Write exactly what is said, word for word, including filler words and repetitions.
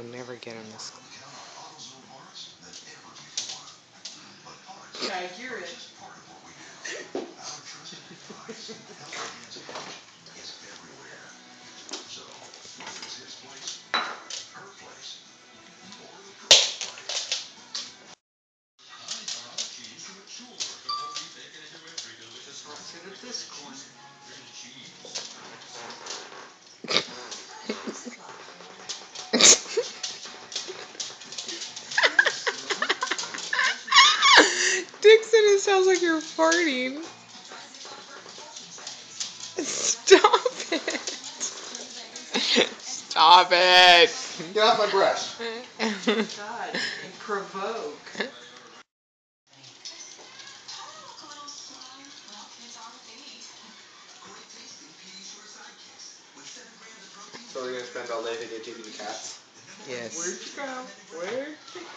never get in this. Yeah, I hear it. Let's sit at this corner. Dixon, it sounds like you're farting. Stop it. Stop it. Get off my breast. God, you provoke. So we're gonna spend all day videotaping the cats? Yes. Where'd you go? Where?